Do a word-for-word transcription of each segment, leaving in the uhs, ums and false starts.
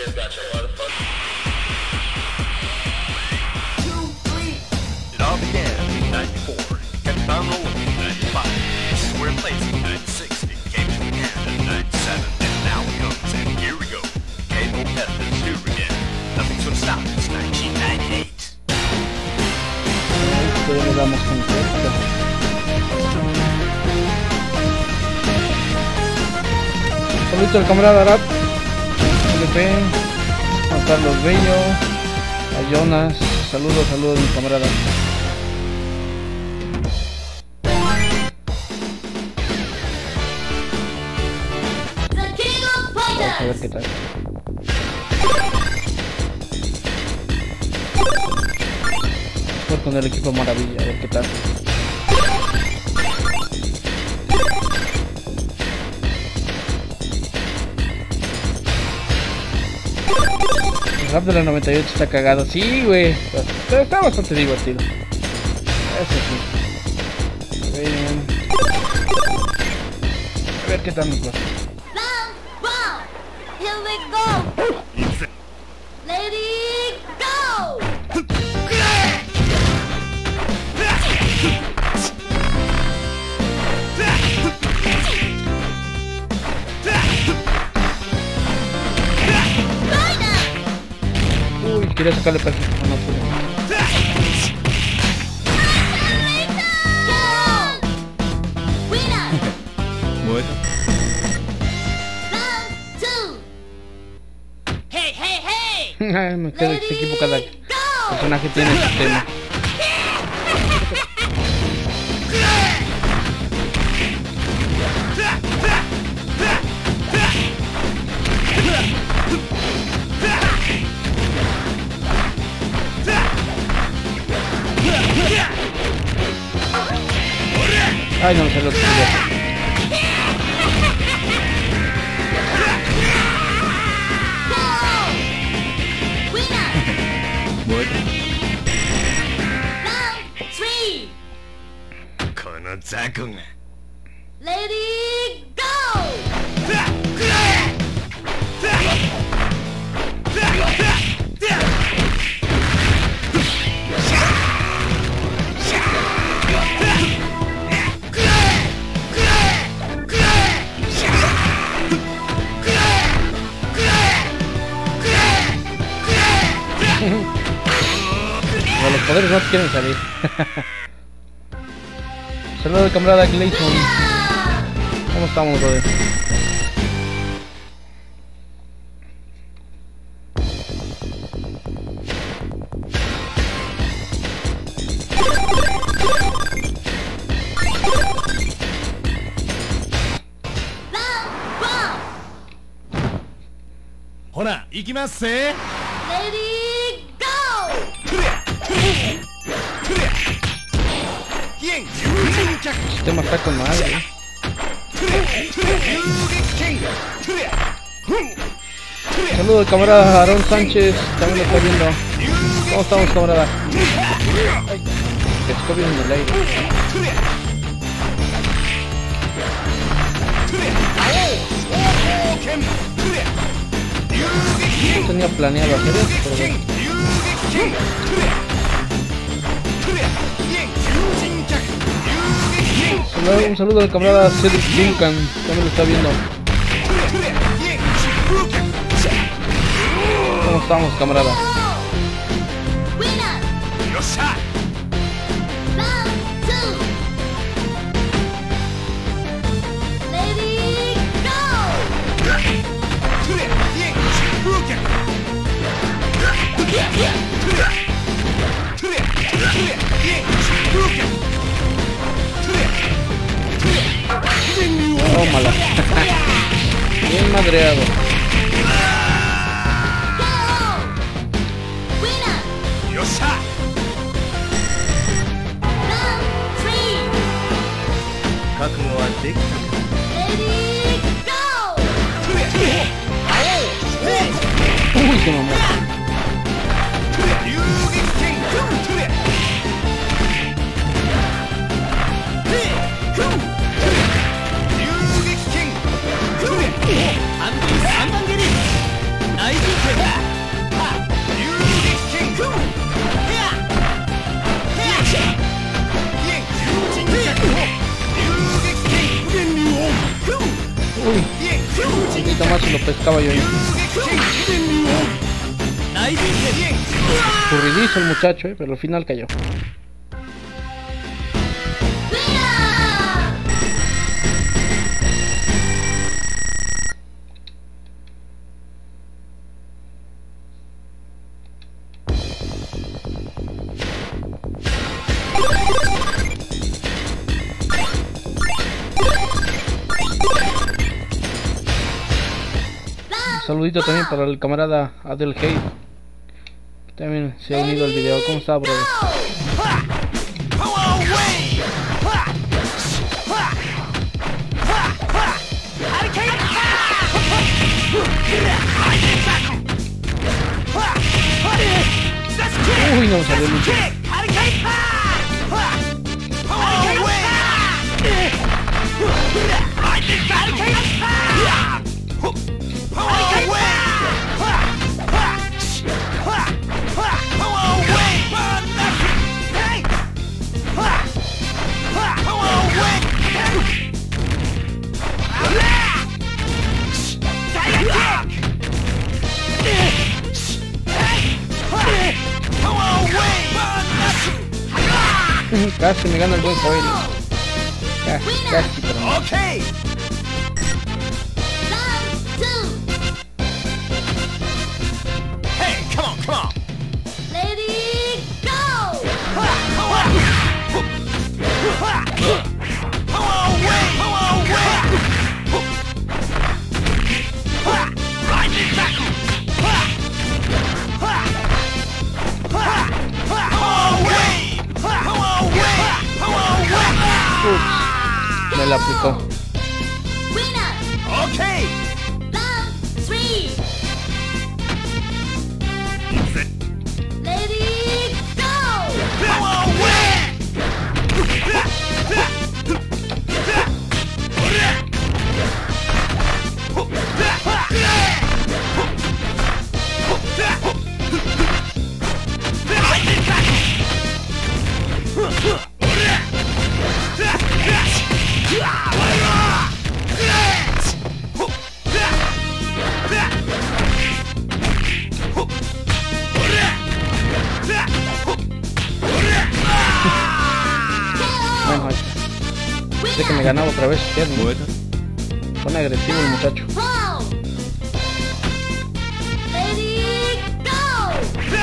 It all began in ninety-four, kept on rolling in ninety-five. We're in place in ninety-six, it came to the end in ninety-seven, and now it comes, and here we go. K O F is here again. Nothing's gonna stop us, nineteen ninety-eight. Esto ya le damos con esto. Saludos al camarada Arap, L P, a Carlos Bello, a Jonas. Saludos, saludos mi camarada. Vamos a ver qué tal. Voy con el equipo maravilla, a ver qué tal. El rap de la noventa y ocho está cagado, sí, güey. Está, está bastante divertido. Eso sí. A ver, a ver qué tal mi cosa. Here we go! Lady, go! Uy, quería sacarle perfecto, no pude. Bueno. Me quedo este equipo, cada personaje tiene su tema. Ay, no me salió otro video. Lady, go! No, los poderes no quieren salir. Saludos al camarada Gleison. ¿Cómo estamos, brother? Hora, ikimasu se. Lady, go! El sistema está con madre. Saludos al camarada Aarón Sánchez, también lo está viendo. ¿Cómo estamos, camarada? Ay, que estoy viendo en el aire. No tenía planeado hacer esto, pero bueno. Saludo, un saludo al camarada Cedric Duncan, también lo está viendo. ¿Cómo estamos, camarada? Tómala. Bien madreado. Uy, se mamó. poquito más y lo pescaba yo. Escurridizo el muchacho, eh, pero al final cayó. Un saludito también para el camarada Adel Hey. También se ha unido al video. ¿Cómo está, brother? Uy, no me salió mucho. Casi me gana el buen Joel. Casi, casi, pero no. Okay. Hey, come on, come on. Lady, go! Ups, me la aplicó. Okay. Round three. Lady, go! Bueno, sé que me ganaba otra vez. Bueno. Pone agresivo el muchacho. Wow. Lady, go!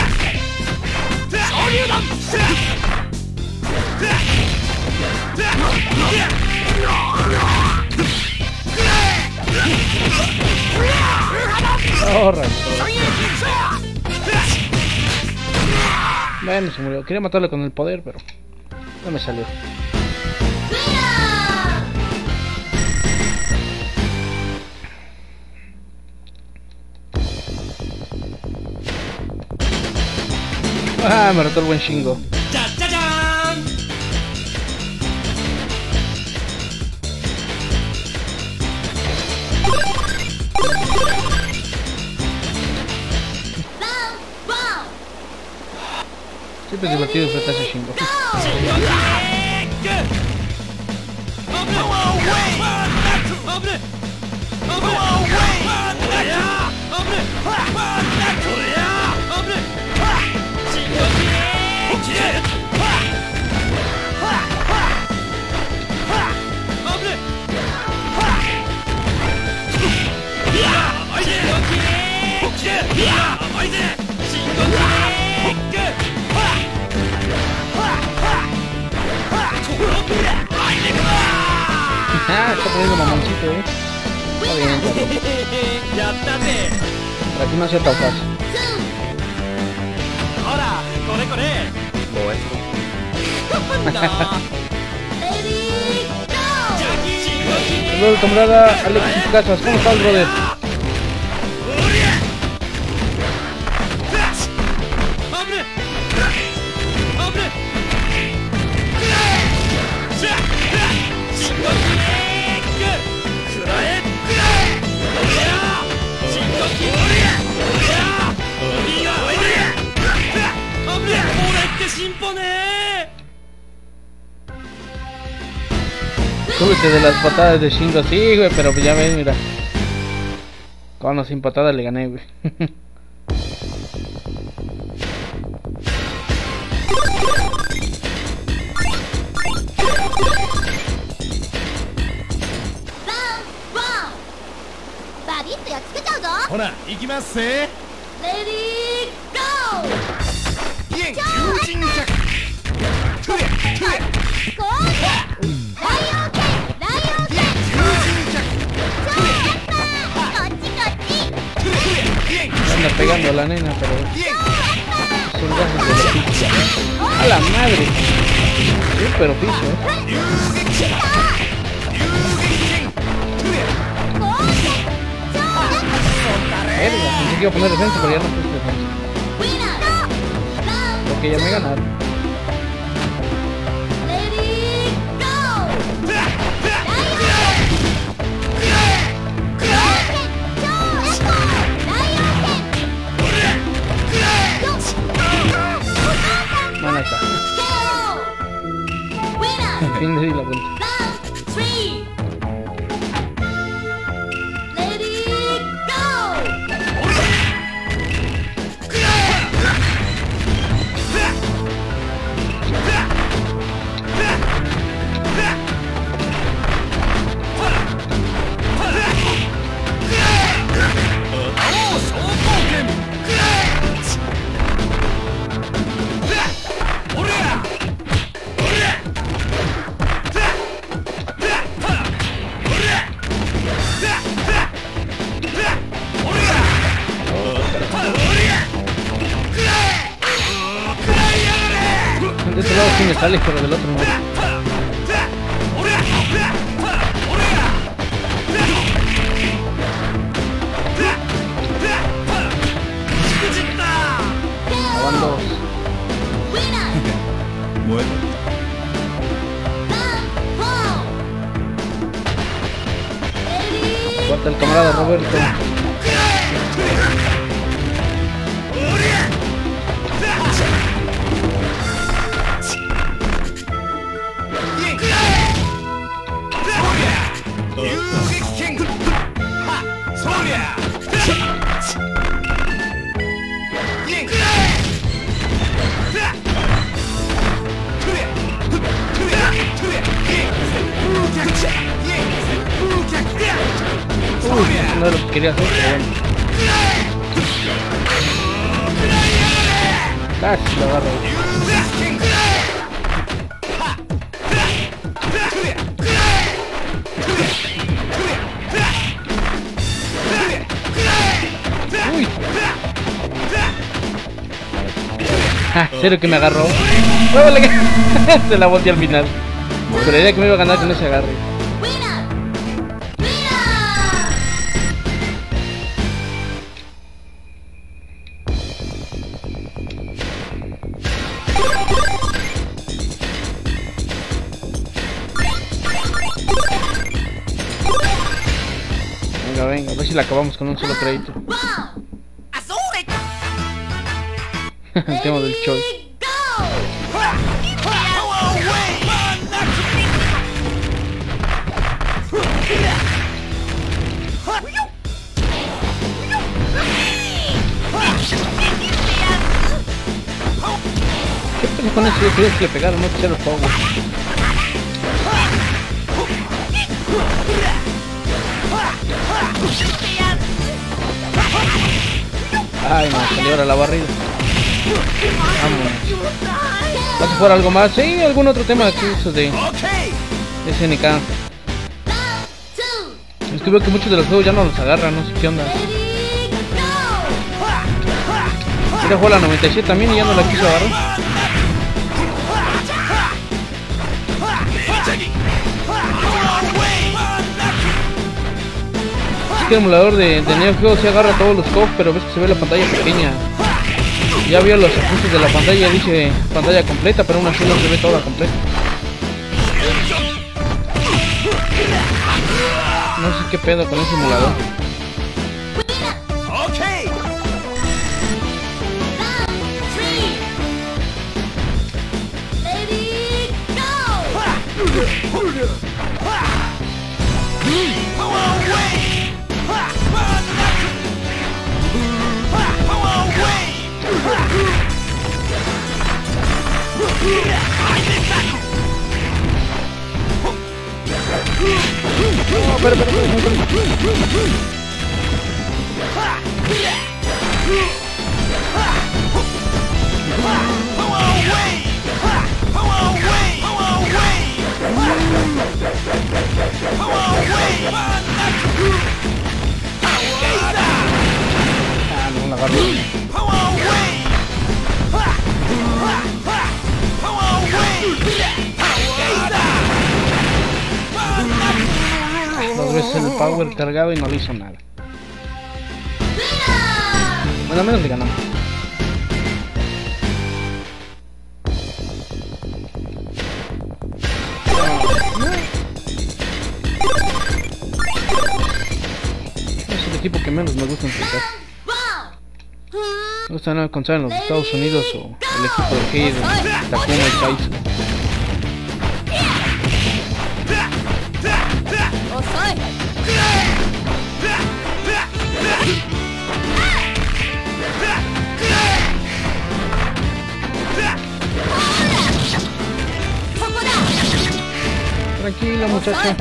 Oh, rayos. Bueno, se murió. Quería matarle con el poder, pero no me salió. Ah, me retó el buen Shingo. Siempre es divertido enfrentarse a Shingo. Ah, está poniendo mamoncito, eh. Está bien, está bien. Por aquí no sea tan fácil. Ahora, corre, corre. Lady, go! Saludos, camarada Alexis Casas. ¿Cómo estás, brother? Súbete de las patadas de Shingo, sí, güey, pero ya ven, mira. Con o sin patada le gané, güey. Hora, ikimasu se. Ready, go! Yen, Yujin Jack. Tuya, tuya. Anda pegando a la nena, pero son gajes de la pizza. A la madre. Sí, pero piso, eh. Verga, pensé que iba a poner defensa, pero ya no puse defensa. Porque ya me ganaron. Bueno, ahí está. Fin de la vuelta. De este lado sí me sale, pero del otro no. Van dos. Bueno. Falta el camarada Roberto. Uy, no es lo que quería hacer, pero bueno. Casi lo agarro. Uy. Ah, cero que me agarró. Se la volteé al final. Pero la idea que me iba a ganar con ese agarre. Venga, venga, a ver si la acabamos con un solo crédito. El tema del Choi. ¿Qué pasó con eso? Yo quería que le pegaron, no quisiera fuego. Ay, me salió ahora la barrida. Vámonos. ¿Vas a jugar algo más? Sí, algún otro tema aquí, eso de, de S N K. Es que veo que muchos de los juegos ya no los agarran, no sé qué onda. Quiero jugar la noventa y siete también y ya no la quiso agarrar. Es que el emulador de, de Neo Geo se agarra todos los C O F, pero ves que se ve la pantalla pequeña. Ya vio los ajustes de la pantalla, dice pantalla completa, pero aún así no se ve toda completa. No sé qué pedo con ese emulador. No, pero, pero, pero, pero. Ah, no la agarré. Dos veces el power cargado y no le hizo nada. Bueno, al menos le ganamos. Es el equipo que menos me gusta enfrentar. Me gusta encontrar en los Estados Unidos o el equipo de Kid, Takuma y Kaizo. Tranquila, muchacha.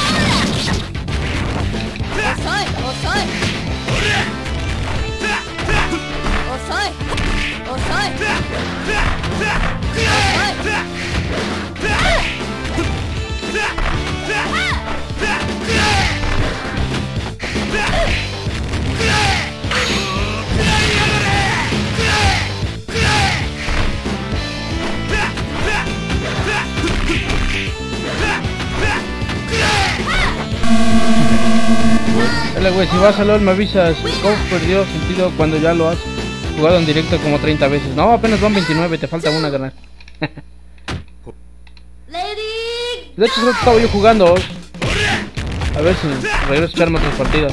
Dale, güey, si vas a LOL me avisas. Scope perdió sentido cuando ya lo has jugado en directo como treinta veces. No, apenas van veintinueve, te falta una ganar. De hecho, solo estaba yo jugando. A ver si regreso a echarme otras partidas.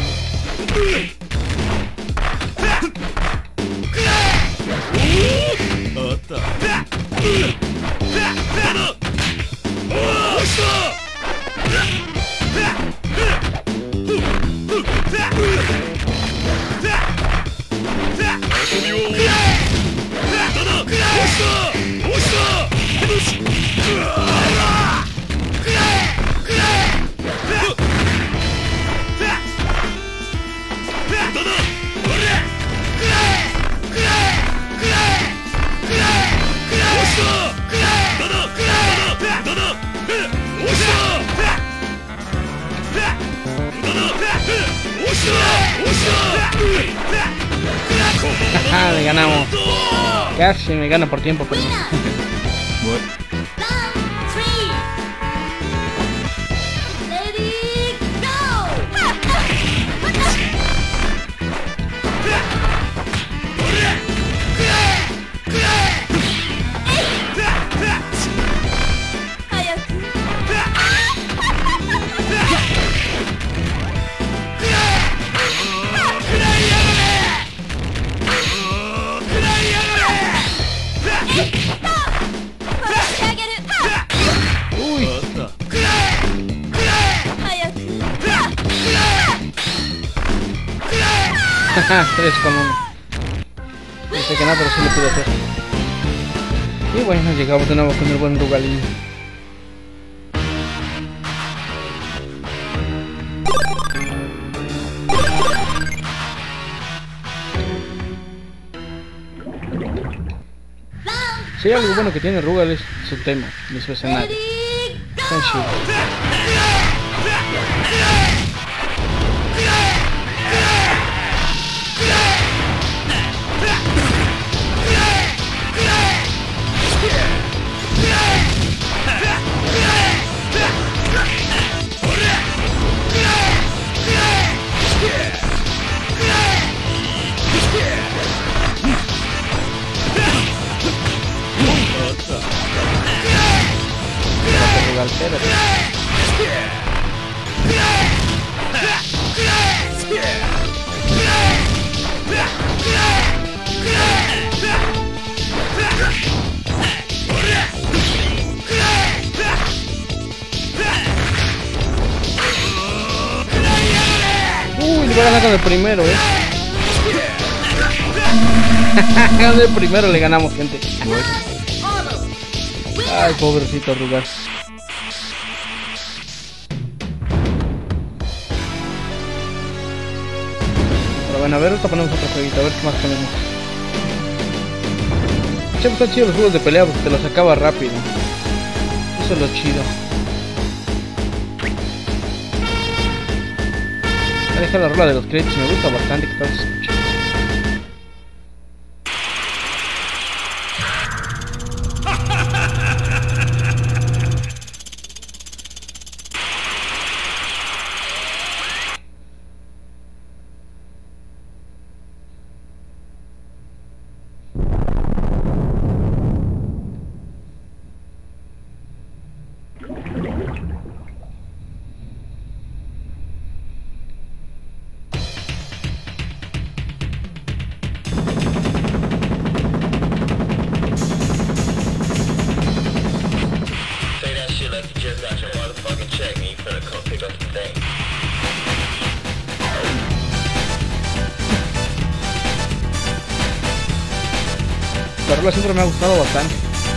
Jaja, le ganamos. Casi me gana por tiempo, pero tres con uno. No sé que nada, pero sí lo pude hacer. Y bueno, llegamos de nuevo con el buen Rugalín. Si hay algo bueno que tiene Rugal es su tema y su escenario. Están chidos. Uy, le voy a ganar con el primero, eh. Con el primero le ganamos, gente. Ay, pobrecito Rugas. Pero bueno, a ver, ahorita ponemos otro jueguito, a ver qué más ponemos. Che, están chidos los juegos de pelea porque te los acaba rápido. Eso es lo chido. Deja la rola de los créditos, me gusta bastante que todos se escuchen. La rola siempre me ha gustado bastante.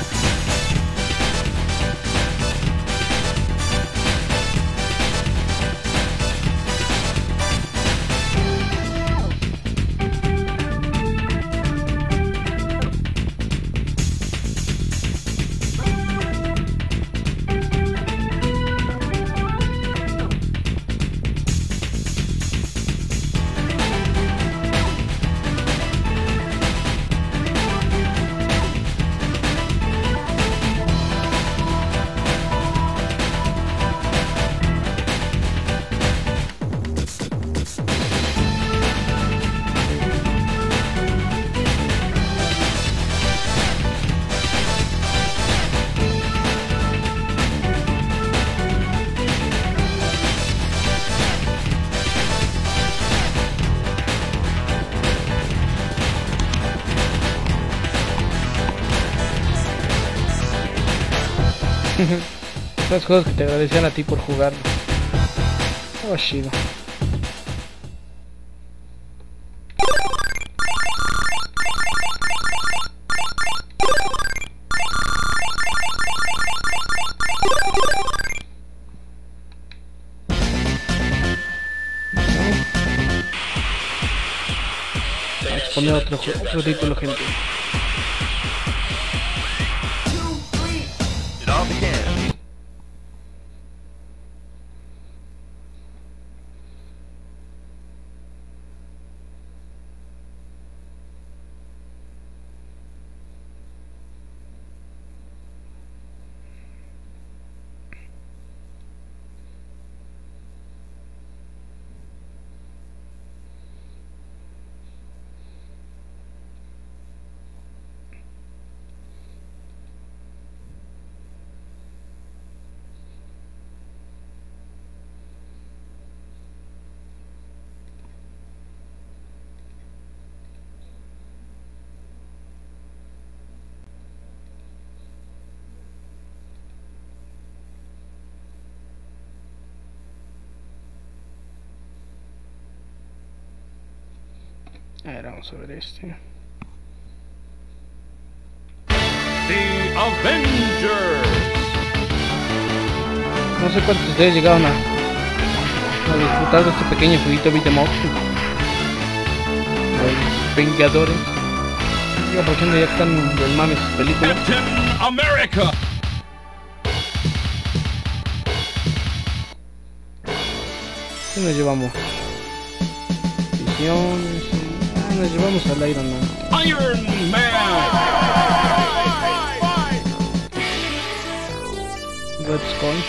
Los juegos que te agradecían a ti por jugar. Oh, chido. Vamos a poner otro, otro título, gente. It all began. A ver, vamos a ver este. The Avengers. No sé cuántos de ustedes llegaron a, a disfrutar de este pequeño jueguito beat'em up. Los Vengadores. Y aprovechando ya que están del mame sus películas. Captain America. ¿Qué nos llevamos? Visiones. Ah, nos llevamos al Iron Man. Iron Man. Red Skull.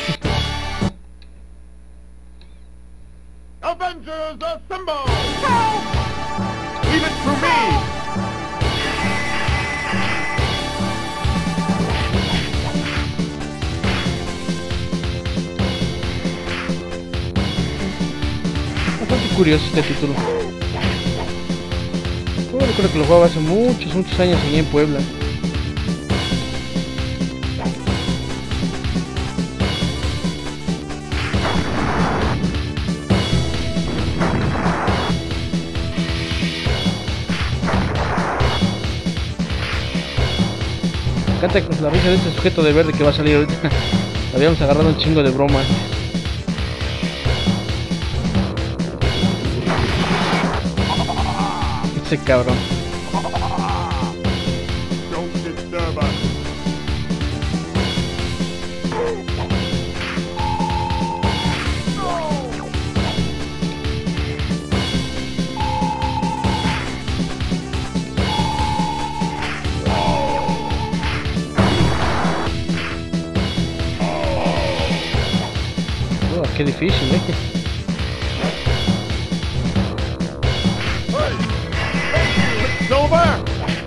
Avengers assemble! Leave it to me! Bastante curioso este título. Yo recuerdo que lo jugaba hace muchos, muchos años allí en Puebla. Me encanta la risa de este sujeto de verde que va a salir ahorita. Habíamos agarrado un chingo de bromas. Ese cabrón. Don't disturb us. Oh, qué difícil, eh. It's over.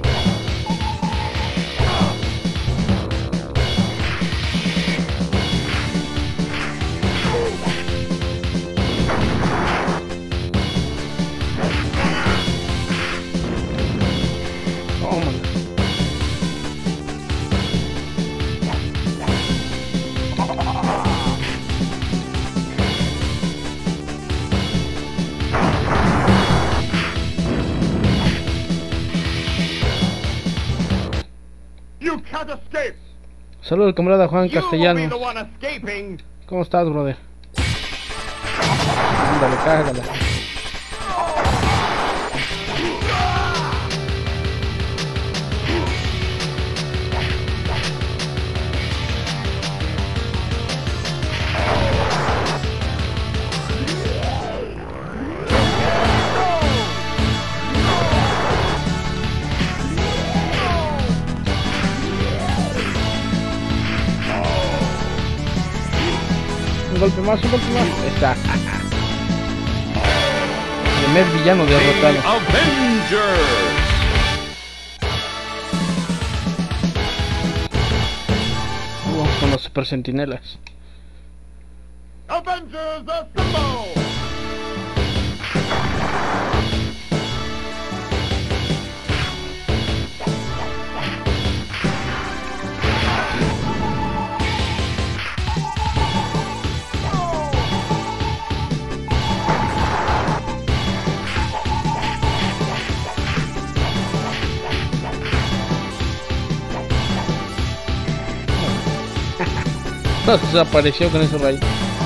Oh, man. You can't escape. Saludos al camarada Juan You will be Castellanos. the one escaping. ¿Cómo estás, brother? Ándale, cágala. Un golpe más, un golpe más. Está. Primer villano derrotado. Avengers! Vamos con los super sentinelas. Avengers assemble. No, se desapareció con ese rayo.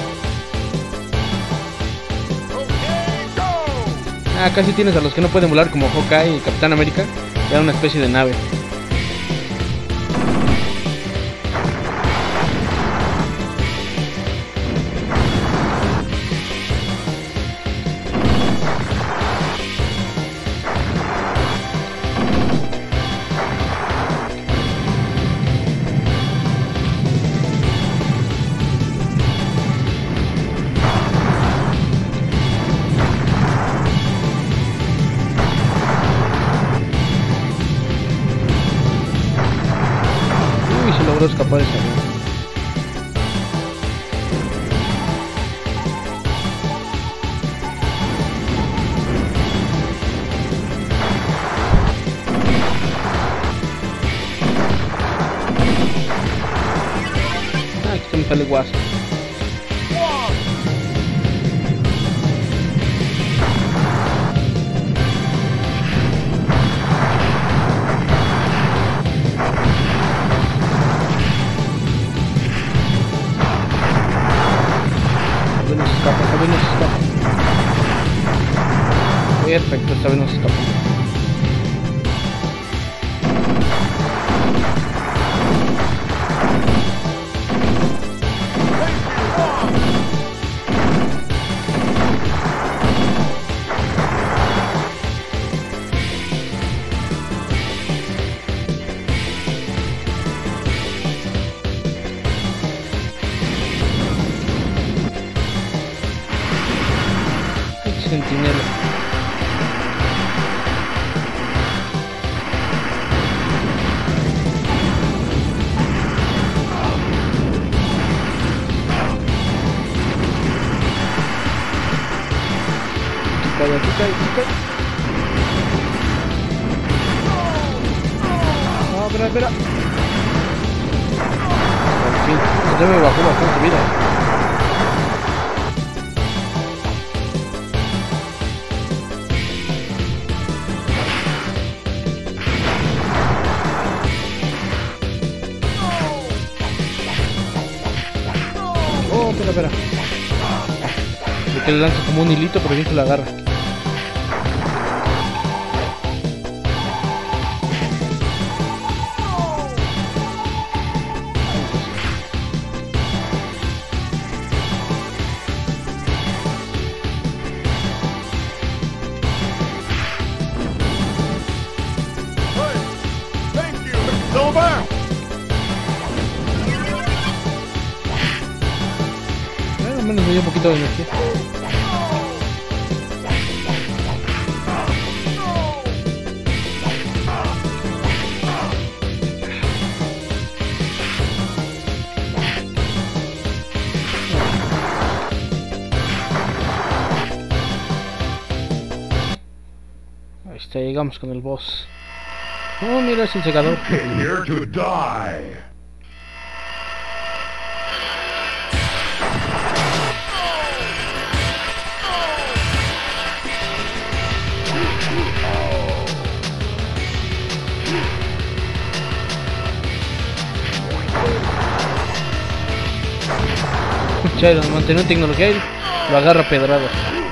Okay, go. Ah, casi tienes a los que no pueden volar como Hawkeye y Capitán América. Era una especie de nave. Uy, se logró escapar esa vez. Ah, aquí se me sale guaso. Esta vez no se escapa, esta vez no se escapa. Perfecto, esta vez no se escapa. Sentinela. Aquí cae, aquí cae, aquí cae. No, espera, espera. Al fin, ya me bajó bastante vida. Oh, espera, espera. De que le lanza como un hilito, pero bien que la agarra. Al menos me dio un poquito de energía. Ahí está, llegamos con el boss. Oh, mira, es el secador. Here to die. Chairo, mantener tecnología y lo agarra pedradas.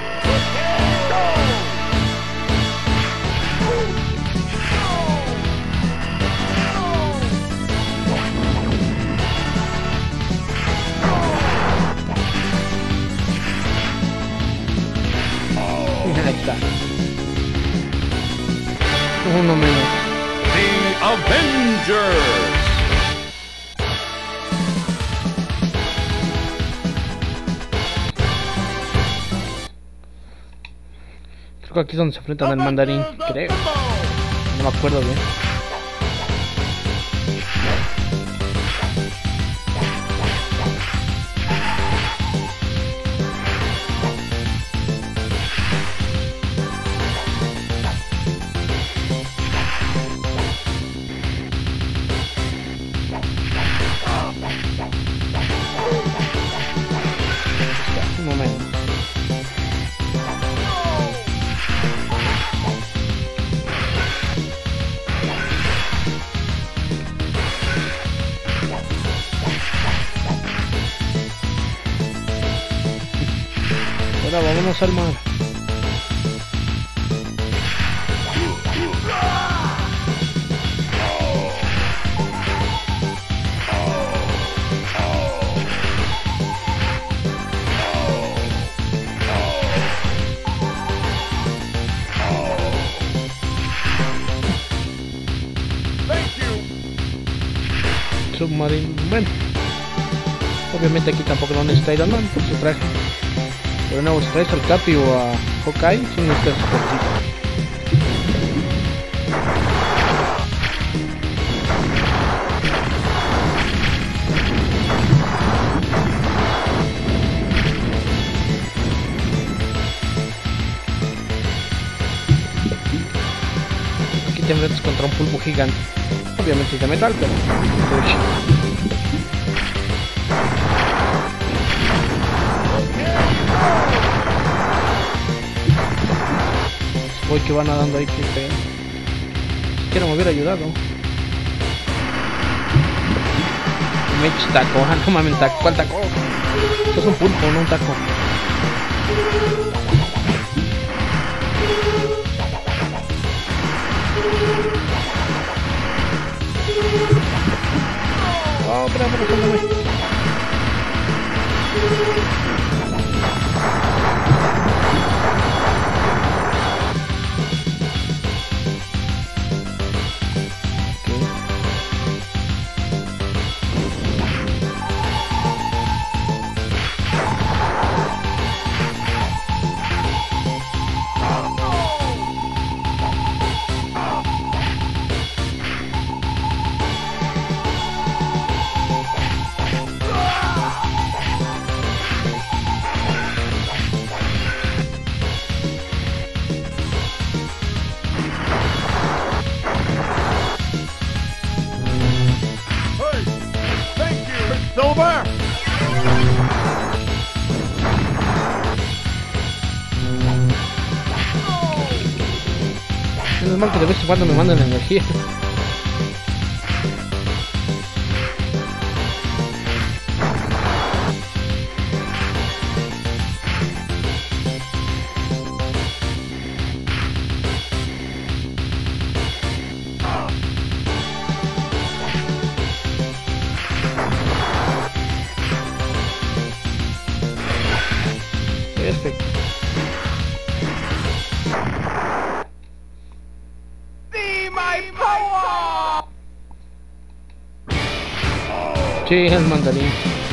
Ahí está. Uno menos. The Avengers. Creo que aquí es donde se enfrentan al mandarín, creo. No me acuerdo bien. Un momento. Ahora vámonos al mar. Submarino. Bueno, obviamente aquí tampoco lo necesita Iron Man por su traje. Pero no, si traes al Capi o a Hawkeye, sí necesitas su cortito. Aquí te enfrentas contra un pulpo gigante. Obviamente es de metal, pero... Uy. Voy que van nadando ahí, que pena. Siquiera me hubiera ayudado. Me he hecho taco, ah, no mames, taco. ¿Cuál taco? Esto es un pulpo, no un taco. Oh, espera, espera, espera. Es mal que de vez en cuando me mandan energía. Sí, el mandarín.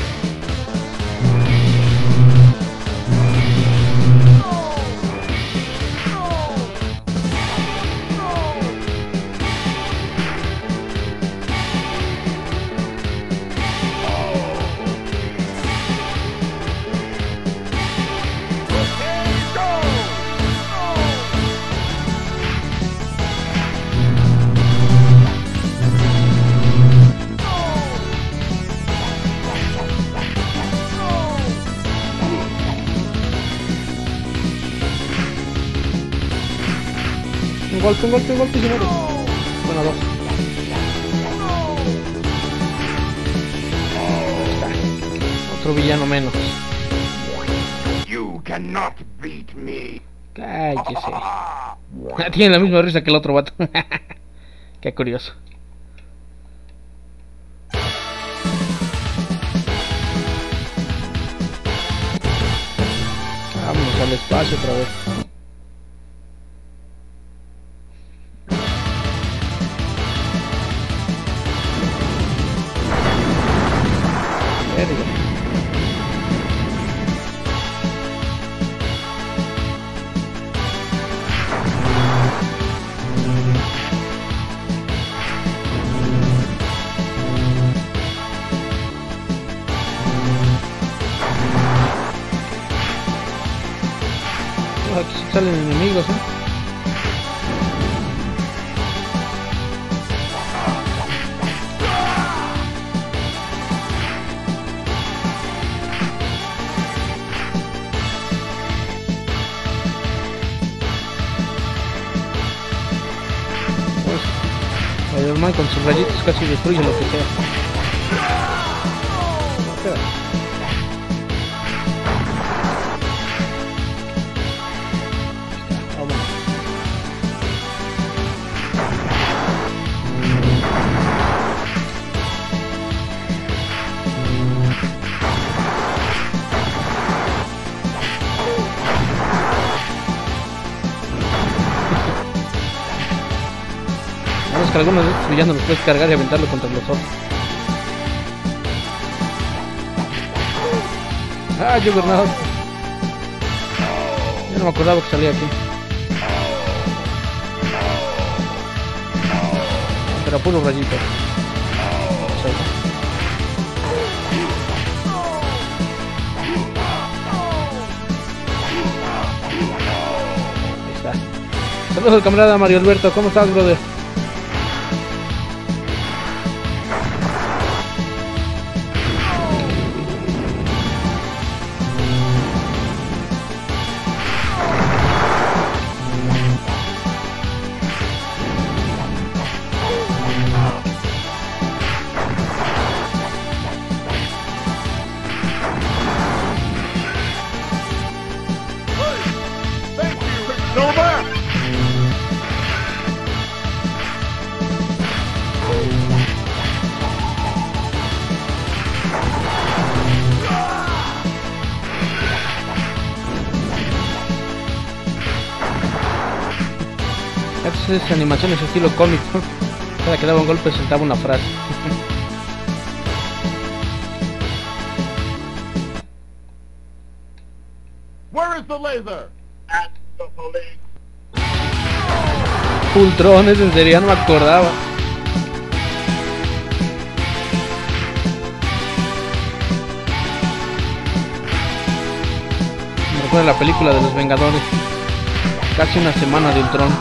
Un golpe, un golpe, un golpe, señores. Bueno, dos. Ahí está. Otro villano menos. You cannot beat me. Cállese. Tiene la misma risa que el otro vato. Qué curioso. Vámonos al espacio otra vez. Verga. Aquí salen enemigos, ¿eh? Pues, Spider-Man con sus rayitos casi destruye lo que sea. Espera. Que algunos de estos villanos los puedes cargar y aventarlo contra los otros. Ah, Juggernaut. Yo no me acordaba que salía aquí. Pero puro rayito. Ahí está. Saludos al camarada Mario Alberto. ¿Cómo estás, brother? Estas animaciones estilo cómic, ¿no? Cada que daba un golpe sentaba una frase. Where is the laser? At the police. Ultrones, en serio, no me acordaba. Me recuerda la película de los Vengadores. Casi una semana de Ultron.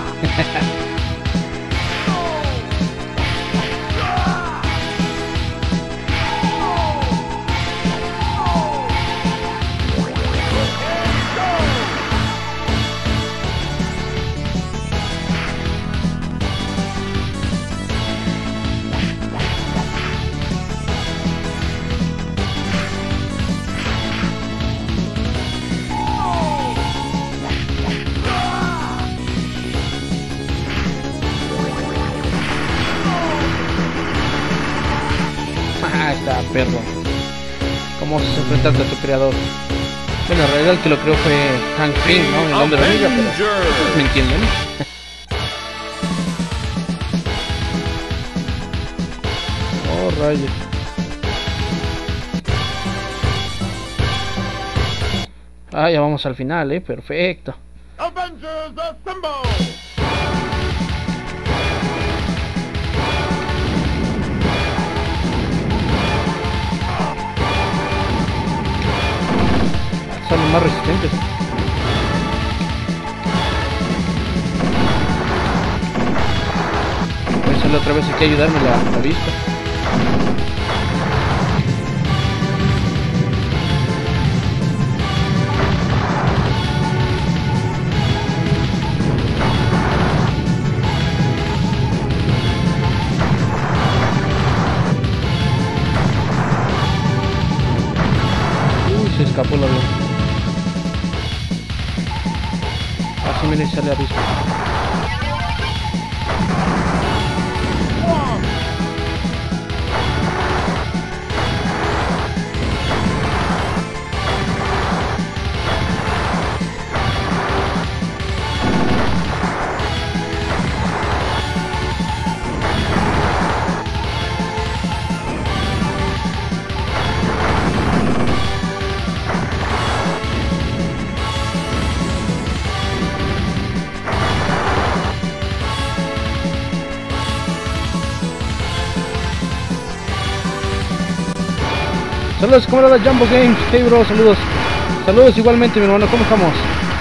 Ah, está, perro. ¿Cómo vas a enfrentarte a tu creador? Bueno, en realidad el que lo creó fue Hank Pym, ¿no? El hombre hormiga, pero ¿me entienden? Oh, rayos. Ah, ya vamos al final, eh, perfecto. Avengers assemble! Son los más resistentes. Voy a hacerle otra vez, hay que ayudarme la, la vista. Uy, se escapó el avión. Así me sale a vista. Saludos, camarada Jumbo Games. Hey bro, saludos. Saludos igualmente, mi hermano, ¿cómo estamos?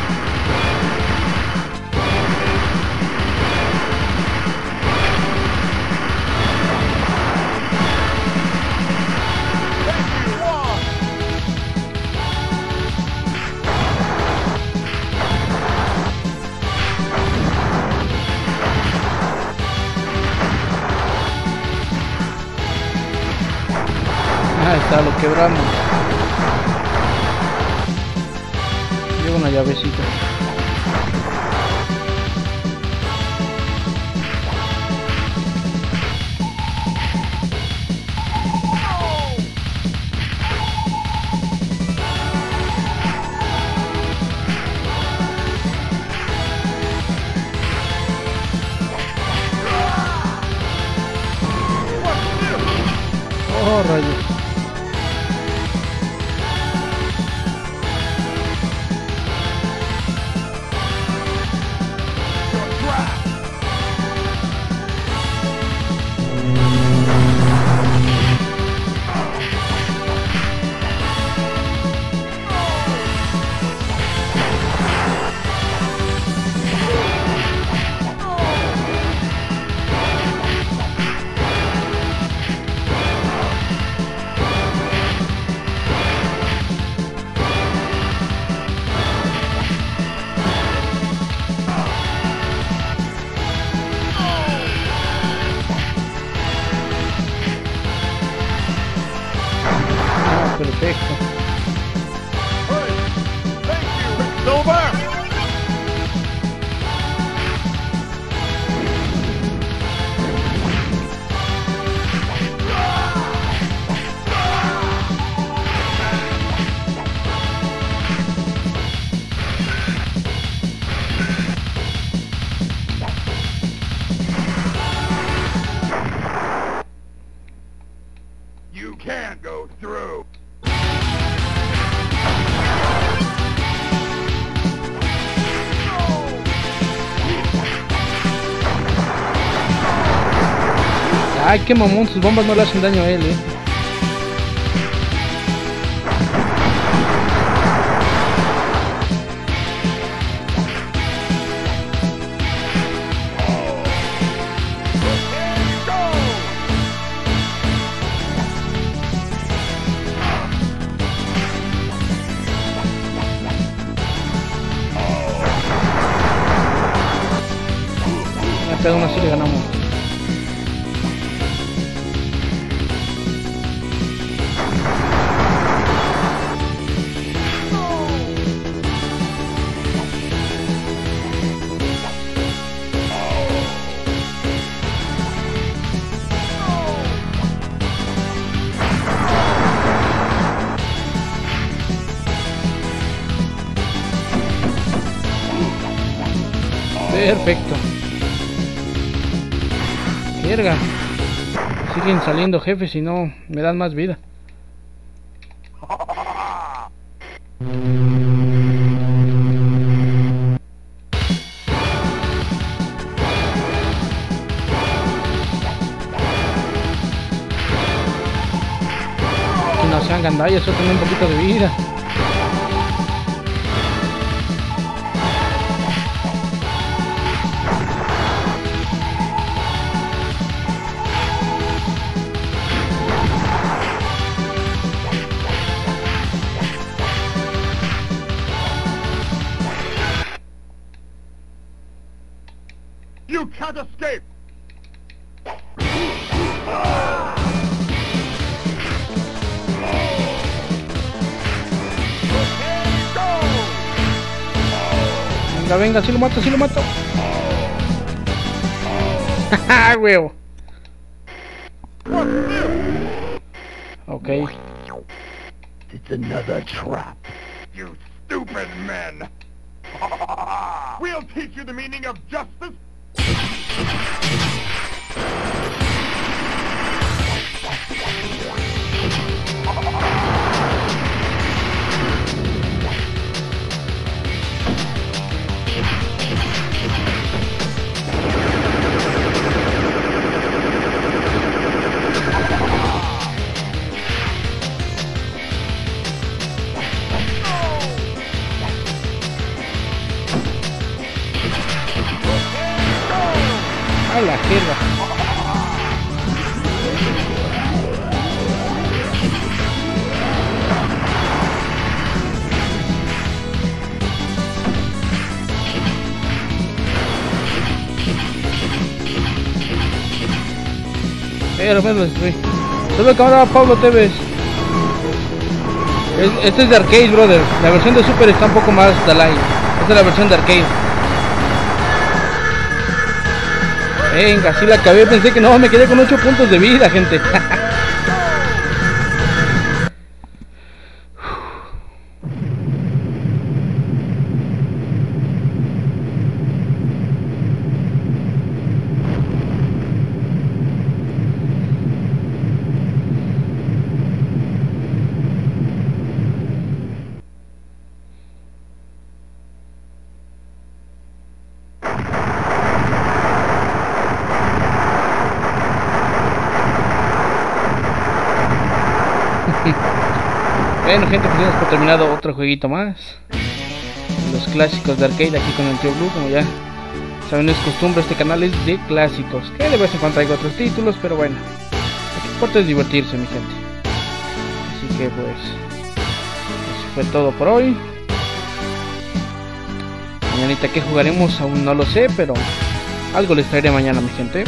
Ah, está, lo quebramos. Llevo una llavecita. Oh, rayos. Perfecto. Hey, thank you, Quicksilver! You can't go through. Ay, qué mamón, sus bombas no le hacen daño a él, eh. Pero aún así le ganamos. Perfecto. Verga. Siguen saliendo jefes y no me dan más vida. pantalla, suelten un poquito de vida. You can't escape! Venga, venga, si lo mato, si lo mato. Haha, huevo. Ok. It's another trap. You stupid men! We'll teach you the meaning of justice! A la jerga. Pero me lo destruí. Sube cámara, Pablo Tevez. Es, este es de arcade, brother. La versión de Super está un poco más Dalai. Esta es la versión de arcade. Venga, sí la acabé. Pensé que no, me quedé con ocho puntos de vida, gente. Bueno, gente, pues hemos por terminado otro jueguito más. Los clásicos de arcade aquí con el tío Blue. Como ya saben, es costumbre, este canal es de clásicos. Que de vez en cuando traigo otros títulos, pero bueno, lo que importa es divertirse, mi gente. Así que pues, eso fue todo por hoy. Mañanita que jugaremos aún no lo sé, pero algo les traeré mañana, mi gente.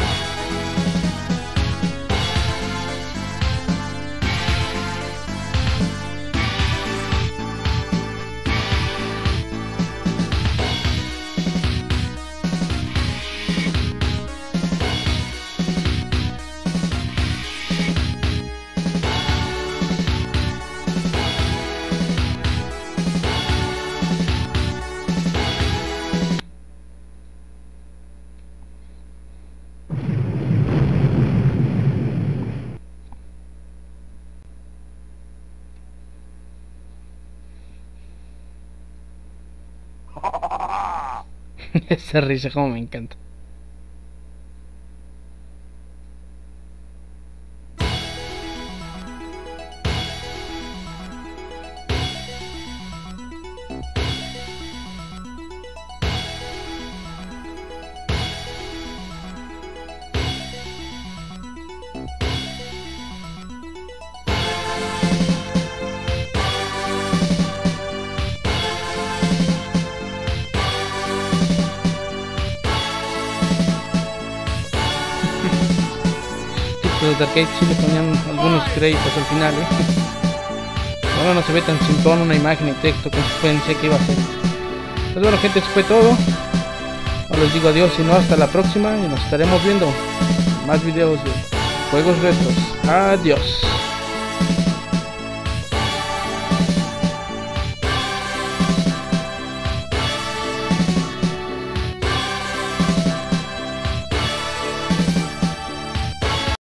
Esa risa como me encanta. Los de arcade sí le ponían algunos créditos al final, ¿eh? Ahora no se ve tan simplón una imagen y texto como pensé que iba a ser. Pues bueno, gente, eso fue todo. Ahora les digo adiós y no hasta la próxima, y nos estaremos viendo más videos de juegos retros. Adiós.